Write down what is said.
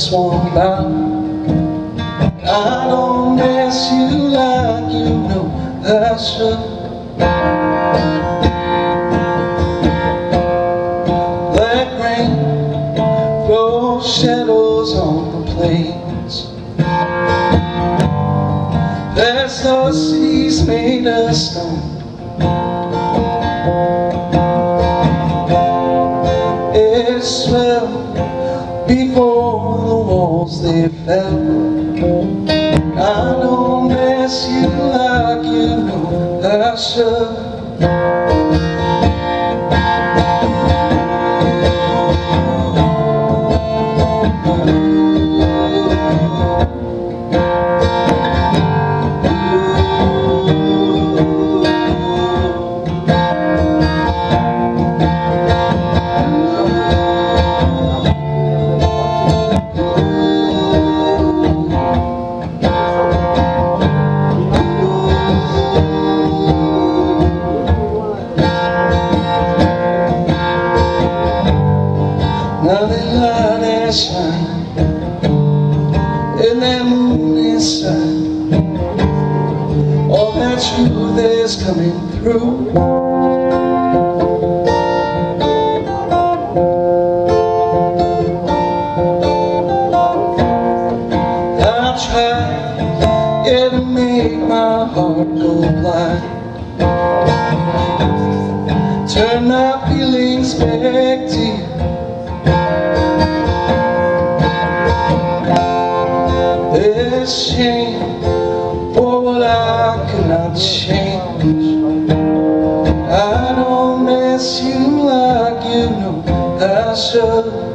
swung by. I don't miss you like you know I should. Black rain throws shadows on the plains. Past the seas made of stone. It swelled before the walls they fell. I don't miss you like you know I should. Now the light is shining and that moon is shining. All that truth is coming through. I tried, yeah, to make my heart go blind. Turn my feelings back to you. There's shame for what I cannot change. I don't miss you like you know I should.